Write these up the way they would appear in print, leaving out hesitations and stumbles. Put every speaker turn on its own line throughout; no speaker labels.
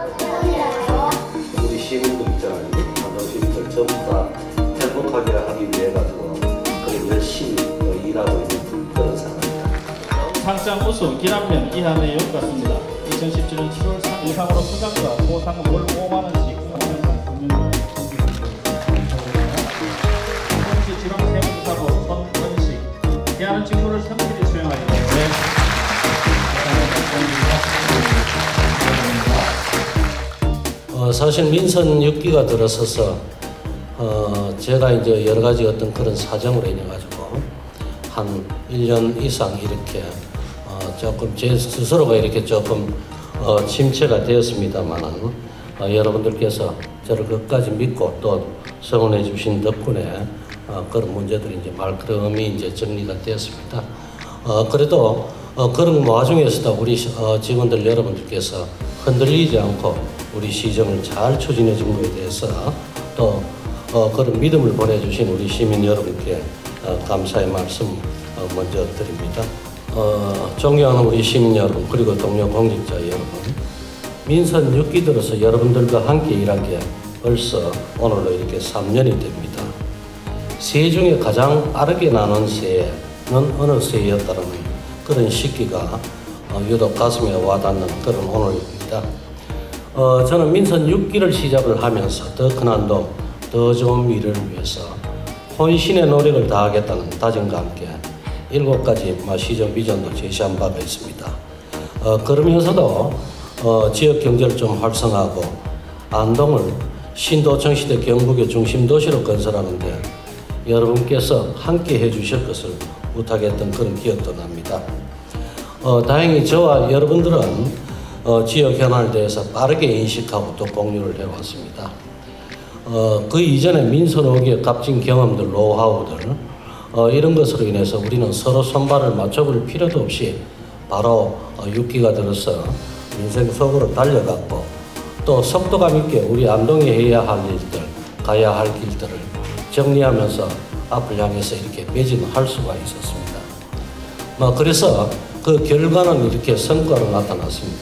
우리 시민들 있잖아요. 시민들 전부 다 행복하게 하기 위해 가지고 열심히 일하고 있는 그런 상황입니다.
상장 우수 기남면 이하 내용 같습니다. 2017년 7월 3일 이상으로 수상과 보상금 월 5만 원씩 서울시 지방 세무사고 손건식 대하는 직무를 성실히 수행하기 때문에
사실 민선 6기가 들어서서 제가 이제 여러 가지 어떤 그런 사정으로 인해 가지고 한 1년 이상 이렇게 조금 제 스스로가 이렇게 조금 침체가 되었습니다만은 여러분들께서 저를 끝까지 믿고 또 성원해 주신 덕분에 그런 문제들이 이제 말끔히 이제 정리가 되었습니다. 그래도 그런 와중에서도 우리 직원들 여러분들께서 흔들리지 않고 우리 시정을 잘 추진해 준 것에 대해서 또 그런 믿음을 보내주신 우리 시민 여러분께 감사의 말씀 먼저 드립니다. 존경하는 우리 시민 여러분 그리고 동료 공직자 여러분, 민선 6기 들어서 여러분들과 함께 일한 게 벌써 오늘로 이렇게 3년이 됩니다. 새해 중에 가장 빠르게 나는 새해는 어느 새해였다는 그런 시기가 유독 가슴에 와닿는 그런 오늘입니다. 저는 민선 6기를 시작을 하면서 더 큰한도 더 좋은 미래를 위해서 혼신의 노력을 다하겠다는 다짐과 함께 7가지 시정 비전도 제시한 바가 있습니다. 그러면서도 지역 경제를 좀 활성화하고 안동을 신도청 시대 경북의 중심 도시로 건설하는데 여러분께서 함께 해주실 것을 부탁했던 그런 기억도 납니다. 다행히 저와 여러분들은 지역 현안에 대해서 빠르게 인식하고 또 공유를 해왔습니다. 그 이전에 민선 5기의 값진 경험들, 노하우들 이런 것으로 인해서 우리는 서로 손발을 맞춰볼 필요도 없이 바로 6기가 들어서 민생 속으로 달려갔고 또 속도감 있게 우리 안동이 해야 할 일들, 가야 할 길들을 정리하면서 앞을 향해서 이렇게 매진할 수가 있었습니다. 그래서 그 결과는 이렇게 성과로 나타났습니다.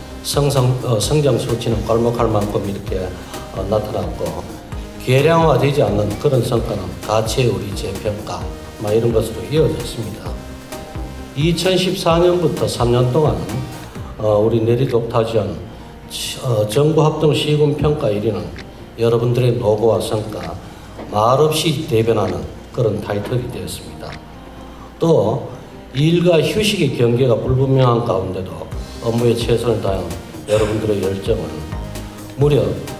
성장 수치는 괄목할 만큼 이렇게 나타났고 계량화되지 않는 그런 성과는 가치의 우리 재평가 이런 것으로 이어졌습니다. 2014년부터 3년 동안 우리 내리독타지원 정부합동 시군평가 1위는 여러분들의 노고와 성과 말없이 대변하는 그런 타이틀이 되었습니다. 또 일과 휴식의 경계가 불분명한 가운데도 업무에 최선을 다한 여러분들의 열정은 무려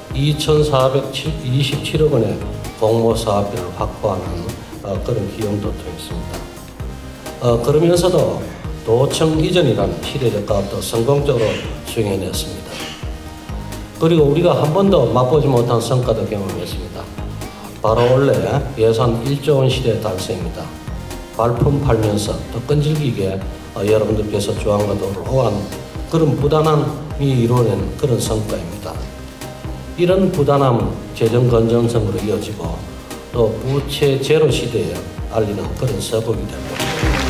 2,427억 원의 공모사업비를 확보하는 그런 기여도 들어있습니다. 그러면서도 도청 이전이라는 시대적 가업도 성공적으로 수행해냈습니다. 그리고 우리가 한 번도 맛보지 못한 성과도 경험했습니다. 바로 원래 예산 1조 원 시대의 달성입니다. 발품 팔면서 또 끈질기게 여러분들께서 조항과 도를 오한 그런 부단함이 이루어낸 그런 성과입니다. 이런 부단함은 재정 건전성으로 이어지고 또 부채 제로 시대에 알리는 그런 서복이 됩니다.